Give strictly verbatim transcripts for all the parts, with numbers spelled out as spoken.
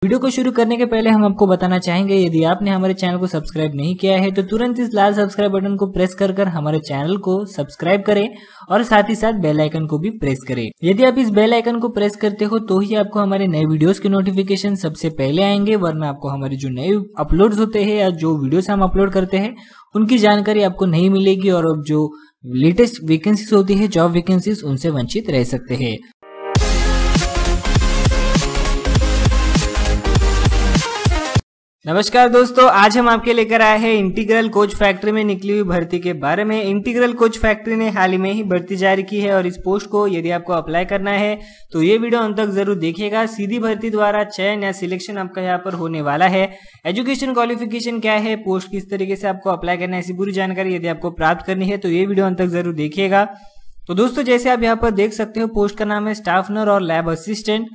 Video को शुरू करने के पहले हम आपको बताना चाहेंगे, यदि आपने हमारे चैनल को सब्सक्राइब नहीं किया है तो तुरंत इस लाल सब्सक्राइब बटन को प्रेस कर कर हमारे चैनल को सब्सक्राइब करें और साथ ही साथ बेल आइकन को भी प्रेस करें। यदि आप इस बेल आइकन को प्रेस करते हो तो ही आपको हमारे नए वीडियोस के नोटिफिकेशन सबसे पहले आएंगे, वरना आपको हमारे जो नए अपलोड्स होते हैं या जो वीडियोस हम अपलोड करते हैं उनकी जानकारी आपको नहीं मिलेगी और अब जो लेटेस्ट वैकेंसीज होती है, जॉब वैकेंसीज, उनसे वंचित रह सकते हैं। नमस्कार दोस्तों, आज हम आपके लेकर आए हैं इंटीग्रल कोच फैक्ट्री में निकली हुई भर्ती के बारे में। इंटीग्रल कोच फैक्ट्री ने हाल ही में ही भर्ती जारी की है और इस पोस्ट को यदि आपको अप्लाई करना है तो ये वीडियो अंत तक जरूर देखिएगा। सीधी भर्ती द्वारा चयन या सिलेक्शन आपका यहाँ पर होने वाला है। एजुकेशन क्वालिफिकेशन क्या है, पोस्ट किस तरीके से आपको अप्लाई करना है, ऐसी पूरी जानकारी यदि आपको प्राप्त करनी है तो ये वीडियो अंत तक जरूर देखिएगा। तो दोस्तों, जैसे आप यहाँ पर देख सकते हो, पोस्ट का नाम है स्टाफ नर्स और लैब असिस्टेंट।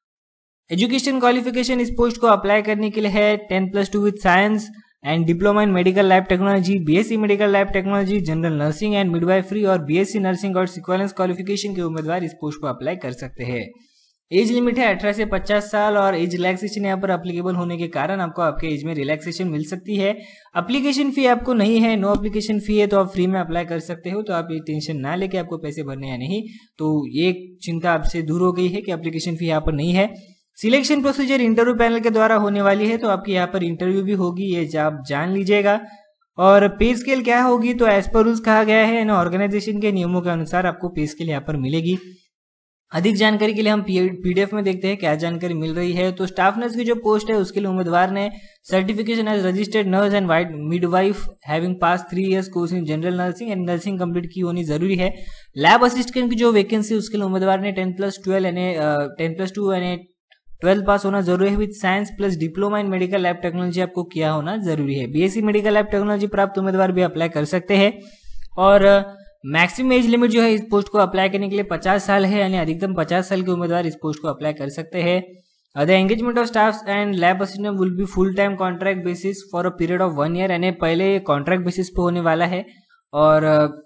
एजुकेशन क्वालिफिकेशन इस पोस्ट को अप्लाई करने के लिए है ten plus two with science and diploma in medical lab technology, BSc medical lab technology, general nursing and midwifery और बीएससी नर्सिंग और इक्विवेलेंस क्वालिफिकेशन के उम्मीदवार इस पोस्ट को अप्लाई कर सकते हैं। एज लिमिट है अठारह से पचास साल और एज रिलैक्सेशन यहाँ पर अप्लीकेबल होने के कारण आपको आपके एज में रिलैक्सेशन मिल सकती है। एप्लीकेशन फी आपको नहीं है, नो एप्लीकेशन फी है, तो आप फ्री में अप्लाई कर सकते हो। तो आप ये टेंशन ना लेके आपको पैसे भरने या नहीं, तो ये चिंता आपसे दूर हो गई है कि एप्लीकेशन फी यहाँ पर नहीं है। सिलेक्शन प्रोसीजर इंटरव्यू पैनल के द्वारा होने वाली है, तो आपकी यहाँ पर इंटरव्यू भी होगी, ये आप जान लीजिएगा। और पे स्केल क्या होगी, तो एज पर रूल्स कहा गया है ना, ऑर्गेनाइजेशन के नियमों के अनुसार आपको पे स्केल यहाँ पर मिलेगी। अधिक जानकारी के लिए हम पीडीएफ में देखते हैं क्या जानकारी मिल रही है। तो स्टाफ नर्स की जो पोस्ट है उसके लिए उम्मीदवार ने certification as registered nurse and midwife having pass three years course in general nursing and nursing complete की होनी जरूरी है। लैब असिस्टेंट की जो वैकेंसी उसके लिए उम्मीदवार ने टेन प्लस ट्वेल्व यानी टेन प्लस टू यानी ट्वेल्थ पास होना जरूरी है with science plus diploma in medical lab technology आपको किया होना जरूरी है। बीएससी मेडिकल लैब टेक्नोलॉजी प्राप्त उम्मीदवार भी अप्लाई कर सकते हैं। और मैक्सिमम एज लिमिट जो है इस पोस्ट को अप्लाई करने के लिए पचास साल है, यानी अधिकतम पचास साल के उम्मीदवार इस पोस्ट को अप्लाई कर सकते हैं। The engagement of staff and lab assistant will be full time contract basis for a period of one year, यानी पहले कॉन्ट्रैक्ट बेसिस पे होने वाला है और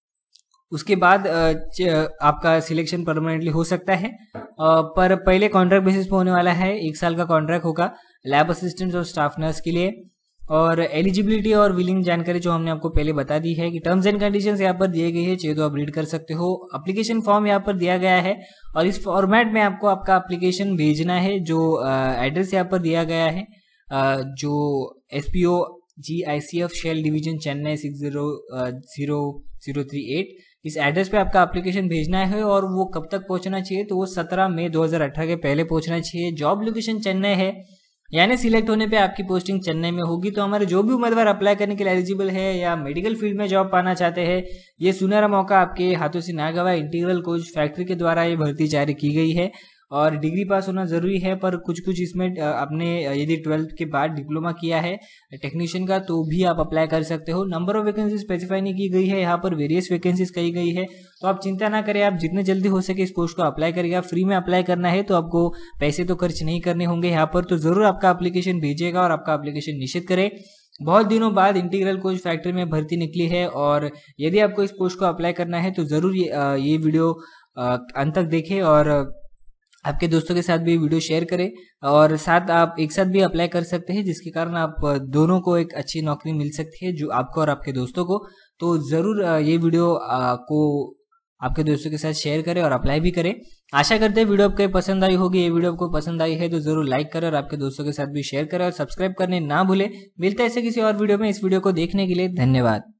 उसके बाद आपका सिलेक्शन परमानेंटली हो सकता है, पर पहले कॉन्ट्रैक्ट बेसिस पे होने वाला है। एक साल का कॉन्ट्रैक्ट होगा लैब असिस्टेंट और स्टाफ नर्स के लिए। और एलिजिबिलिटी और विलिंग जानकारी जो हमने आपको पहले बता दी है कि टर्म्स एंड कंडीशंस यहाँ पर दिए गए हैं, चाहिए तो आप रीड कर सकते हो। एप्लीकेशन फॉर्म यहाँ पर दिया गया है और इस फॉर्मेट में आपको आपका एप्लीकेशन भेजना है। जो एड्रेस यहाँ पर दिया गया है, जो SPO G ICF shell division Chennai six zero zero zero three eight, इस एड्रेस पे आपका एप्लीकेशन भेजना है। और वो कब तक पहुंचना चाहिए, तो वो सत्रह मई दो हज़ार अठारह के पहले पहुंचना चाहिए। जॉब लोकेशन चेन्नई है, यानी सिलेक्ट होने पे आपकी पोस्टिंग चेन्नई में होगी। तो हमारे जो भी उम्मीदवार अप्लाई करने के लिए एलिजिबल है या मेडिकल फील्ड में जॉब पाना चाहते हैं, ये सुनहरा मौका आपके हाथों से ना गवाए। इंटीग्रल कोच फैक्ट्री के द्वारा ये भर्ती जारी की गई है और डिग्री पास होना जरूरी है, पर कुछ कुछ इसमें आपने यदि ट्वेल्थ के बाद डिप्लोमा किया है टेक्नीशियन का तो भी आप अप्लाई कर सकते हो। नंबर ऑफ वैकेंसी स्पेसिफाई नहीं की गई है, यहाँ पर वेरियस वैकेंसीज कही गई है। तो आप चिंता ना करें, आप जितने जल्दी हो सके इस पोस्ट को अप्लाई करिएगा। फ्री में अप्लाई करना है तो आपको पैसे तो खर्च नहीं करने होंगे यहाँ पर, तो जरूर आपका एप्लीकेशन भेजिएगा और आपका एप्लीकेशन निश्चित करें। बहुत दिनों बाद इंटीग्रल कोच फैक्ट्री में भर्ती निकली है और यदि आपको इस पोस्ट को अप्लाई करना है तो जरूर ये, ये वीडियो अंत तक देखें और आपके दोस्तों के साथ भी वीडियो शेयर करें और साथ आप एक साथ भी अप्लाई कर सकते हैं, जिसके कारण आप दोनों को एक अच्छी नौकरी मिल सकती है, जो आपको और आपके दोस्तों को। तो जरूर ये वीडियो को आपके दोस्तों के साथ शेयर करें और अप्लाई भी करें। आशा करते हैं वीडियो आपको पसंद आई होगी। ये वीडियो आपको पसंद आई है तो जरूर लाइक करें और आपके दोस्तों के साथ भी शेयर करें और सब्सक्राइब करने ना भूलें। मिलते हैं ऐसे किसी और वीडियो में। इस वीडियो को देखने के लिए धन्यवाद।